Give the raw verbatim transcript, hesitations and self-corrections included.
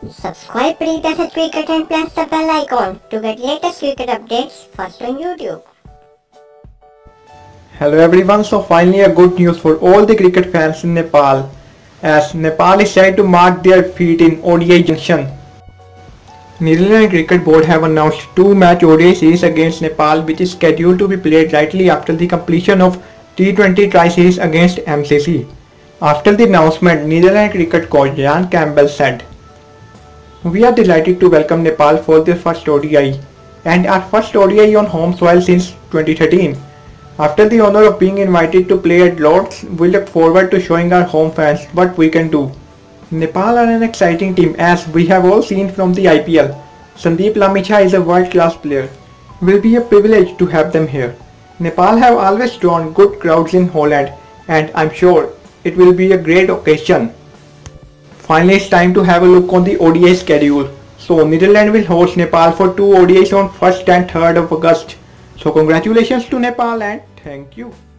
Subscribe Previous Cricket and press the bell icon to get latest cricket updates first on YouTube. Hello everyone, so finally a good news for all the cricket fans in Nepal, as Nepal is set to mark their feet in O D I junction. Netherlands Cricket Board have announced two match O D I series against Nepal, which is scheduled to be played rightly after the completion of T twenty tri-series against M C C. After the announcement, Netherlands cricket coach Jan Campbell said, "We are delighted to welcome Nepal for their first O D I and our first O D I on home soil since twenty thirteen. After the honor of being invited to play at Lord's, we look forward to showing our home fans what we can do. Nepal are an exciting team, as we have all seen from the I P L. Sandeep Lamichhai is a world-class player. It will be a privilege to have them here. Nepal have always drawn good crowds in Holland, and I'm sure it will be a great occasion." Finally, it's time to have a look on the O D I schedule. So Netherlands will host Nepal for two O D Is on first and third of August. So congratulations to Nepal and thank you.